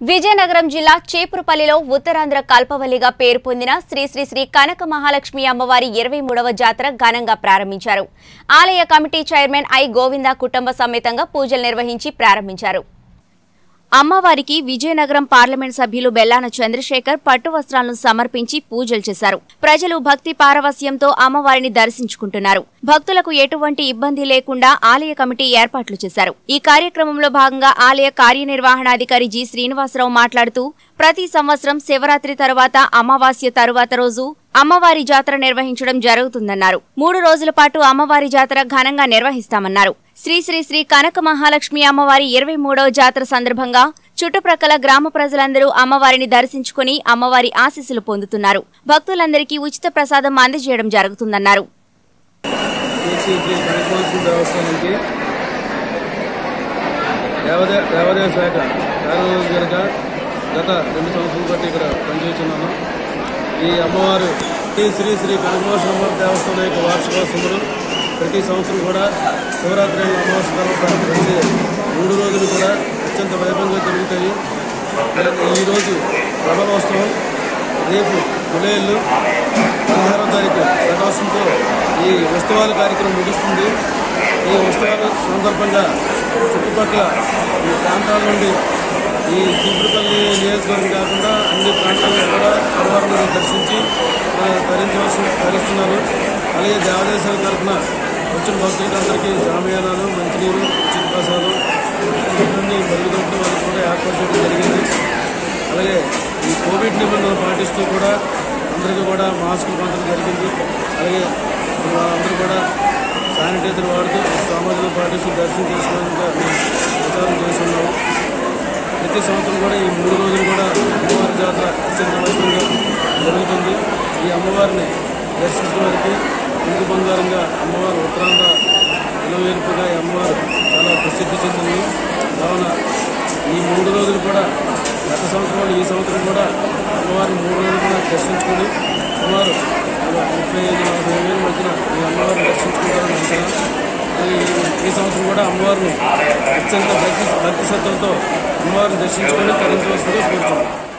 విజయనగరం జిల్లా చీపురుపల్లిలో ఉత్తరాంధ్ర కల్పవల్లిగా పేరు పొందిన శ్రీ శ్రీ శ్రీ కనక మహాలక్ష్మి అమ్మవారి 23వ జాతర ఘనంగా ప్రారంభించారు. ఆలయ కమిటీ చైర్మన్ ఐ గోవింద కుటుంబ సమేతంగా పూజలు నిర్వహించి ప్రారంభించారు. అమ్మవారికి విజయనగరం పార్లమెంట్ సభ్యులు బెల్లాన చంద్రశేఖర్ పట్టు వస్త్రాలను సమర్పించి పూజలు చేశారు. ప్రజలు భక్తి పారవస్యంతో అమ్మవారిని దర్శించుకుంటున్నారు. భక్తులకు ఎటువంటి ఇబ్బంది లేకుండా ఆలయ కమిటీ ఏర్పాట్లు చేశారు. ఈ కార్యక్రమంలో భాగంగా ఆలయ కార్యనిర్వహణాధికారి జి శ్రీనివాసరావు మాట్లాడుతూ ప్రతి సంవత్సరం శివరాత్రి తరువాత అమావాస్య తరువాత రోజు అమ్మవారి జాతర నిర్వహించడం జరుగుతుందన్నారు. 3 రోజుల పాటు అమ్మవారి జాతర ఘనంగా నిర్వహిస్తామన్నారు. శ్రీ శ్రీ శ్రీ కనక మహాలక్ష్మి అమ్మవారి 23వ జాతర సందర్భంగా చుట్టుప్రక్కల గ్రామ ప్రజలందరూ అమ్మవారిని దర్శించుకుని అమ్మవారి ఆశీస్సులు పొందుతున్నారు. భక్తులందరికీ ఉచిత ప్రసాదం అందజేయడం జరుగుతుందన్నారు. గత 2 సంవత్సరాల బట్టి ఇక్కడ పనిచేస్తున్నాను. ఈ అమ్మవారు శ్రీ శ్రీ కనకమహాలక్ష్మి దేవస్థానం యొక్క వార్షికోత్సవాలు ప్రతి సంవత్సరం కూడా శివరాత్రి అమావాస్య తర్వాత ప్రతి 3 రోజులు కూడా అత్యంత వైభవంగా జరుగుతాయి. ఈరోజు ప్రభలోత్సవం, రేపు గులేళ్ళు, 16వ తారీఖు ప్రకాశంతో ఈ ఉత్సవాల కార్యక్రమం ముగుస్తుంది. ఈ ఉత్సవాల సందర్భంగా చుట్టుపక్కల ఈ ప్రాంతాల నుండి ఈ చీపురుపల్లి నియోజకవర్గం కాకుండా అన్ని ప్రాంతాల్లో కూడా అమ్మవారిని దర్శించి ధరిస్తున్నారు. అలాగే దేవాదేశాల తరఫున వచ్చిన భక్తులందరికీ జామయానాలు, మంచినీరు, ఉచిత ప్రసాదం ఇవన్నీ మరుగుదొడ్లు వాళ్ళకి కూడా ఏర్పాటు చేయడం జరిగింది. అలాగే ఈ కోవిడ్ నిబంధనలు పాటిస్తూ కూడా అందరికీ కూడా మాస్కులు పంచడం జరిగింది. అలాగే అందరూ కూడా శానిటైజర్ వాడుతూ సామాజిక పాటిస్తూ దర్శనం చేసుకోవడానికి ప్రచారం చేస్తున్నాము. ప్రతి సంవత్సరం కూడా ఈ 3 రోజులు కూడా అమ్మవారి జాతర అత్యంత వైభవంగా జరుగుతుంది. ఈ అమ్మవారిని దర్శించడానికి ఇంటి బంగారంగా అమ్మవారు ఉత్తరాంధ్ర ఇలవేల్పుగా ఈ అమ్మవారు చాలా ప్రసిద్ధి చెందింది. కావున ఈ 3 రోజులు కూడా గత సంవత్సరం ఈ సంవత్సరం కూడా అమ్మవారిని 3 రోజులు కూడా దర్శించుకొని సుమారు 35,000-40,000 మధ్యన ఈ అమ్మవారిని దర్శించుకుంటారని అంచనా. ఈ సంవత్సరం కూడా అమ్మవారిని అత్యంత భక్తి శ్రద్ధలతో అమ్మవారిని దర్శించుకొని తరించవలసిందిగా కోరుతున్నాం.